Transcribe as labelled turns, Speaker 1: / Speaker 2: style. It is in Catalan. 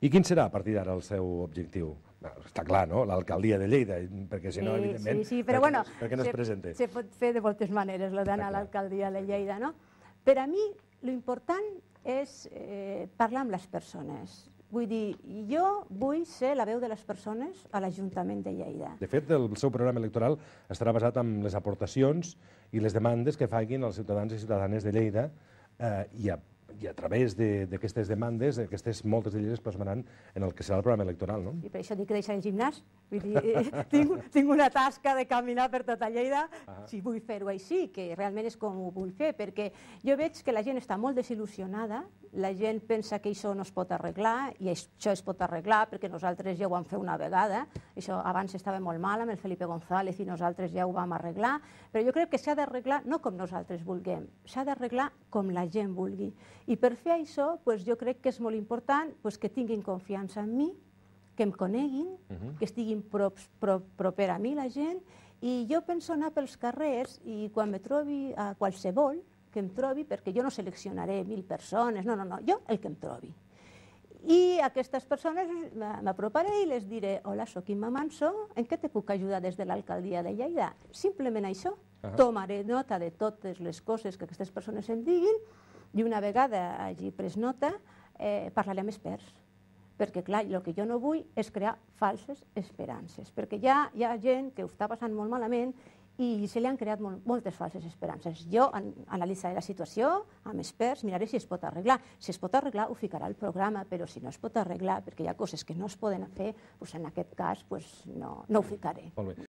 Speaker 1: I quin serà a partir d'ara el seu objectiu? Està clar, no? L'alcaldia de Lleida, perquè si no, evidentment, per què no es presenta?
Speaker 2: Se pot fer de moltes maneres, d'anar a l'alcaldia de Lleida, no? Per a mi, l'important és parlar amb les persones. Vull dir, jo vull ser la veu de les persones a l'Ajuntament de Lleida.
Speaker 1: De fet, el seu programa electoral estarà basat en les aportacions i les demandes que facin els ciutadans i ciutadanes de Lleida i a través d'aquestes demandes, moltes d'elles es plasmaran en el que serà el programa electoral, no?
Speaker 2: I per això dic que deixar el gimnàs. Vull dir, tinc una tasca de caminar per tota Lleida, si vull fer-ho així, que realment és com ho vull fer, perquè jo veig que la gent està molt desil·lusionada, la gent pensa que això no es pot arreglar, i això es pot arreglar perquè nosaltres ja ho vam fer una vegada, això abans estava molt mal amb el Felipe González i nosaltres ja ho vam arreglar, però jo crec que s'ha d'arreglar no com nosaltres vulguem, s'ha d'arreglar com la gent vulgui. I per fer això, jo crec que és molt important que tinguin confiança en mi, que em coneguin, que estiguin proper a mi la gent, i jo penso anar pels carrers i quan me trobi a qualsevol que em trobi, perquè jo no seleccionaré 1.000 persones, no, jo el que em trobi. I a aquestes persones m'aproparé i les diré: hola, soc Imma Manso, en què te puc ajudar des de l'alcaldia de Lleida? Simplement això. Tomaré nota de totes les coses que aquestes persones em diguin i una vegada hagi pres nota parlaré amb experts. Perquè, clar, el que jo no vull és crear falses esperances, perquè hi ha gent que ho està passant molt malament i se li han creat moltes falses esperances. Jo analitzaré la situació amb experts, miraré si es pot arreglar. Si es pot arreglar, ho ficarà al programa, però si no es pot arreglar, perquè hi ha coses que no es poden fer, en aquest cas no ho ficaré.
Speaker 1: Molt bé.